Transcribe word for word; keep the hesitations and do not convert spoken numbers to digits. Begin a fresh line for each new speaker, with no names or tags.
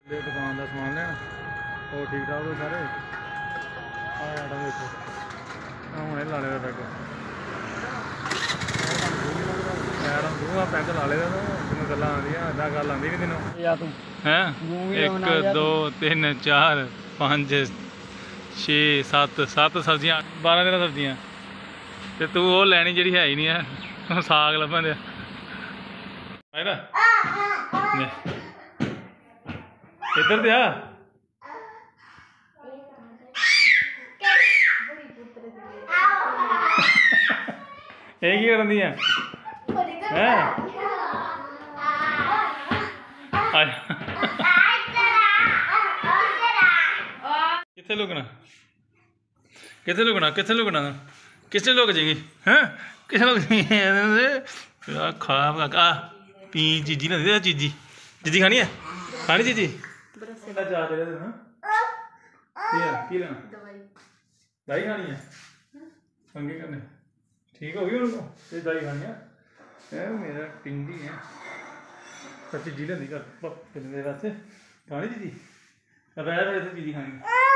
दुकान का समान लेना और ठीक ठाक हो सारे आइटम देखो हुने ला ले पैग मैडम तू पैग ला ले तेन गल आदि इदा गल आती नहीं तेन है एक दो तीन चार पाँच छे सत्त सत्त सब्जियां बारह तेरह सब्जियां ते तू वो लैनी जी है ही नहीं है साग लभन दिया इधर दिया ये की करन दियां हैं किथे लुकना किथे लुकना किथे लुकना किसने लुक जाएगी हैं किसने लुक जाएगी खा आ पी चीजी ना दे चीजी चीजी खानी है खानी चीजी की लेना दवाई खानी है पंगे करने ठीक हो गई उनको दवाई खानी है मेरा टिंडी है पर चीजी लेंदी कर वास्ते खानी चीजी रह रहे चीजी खानी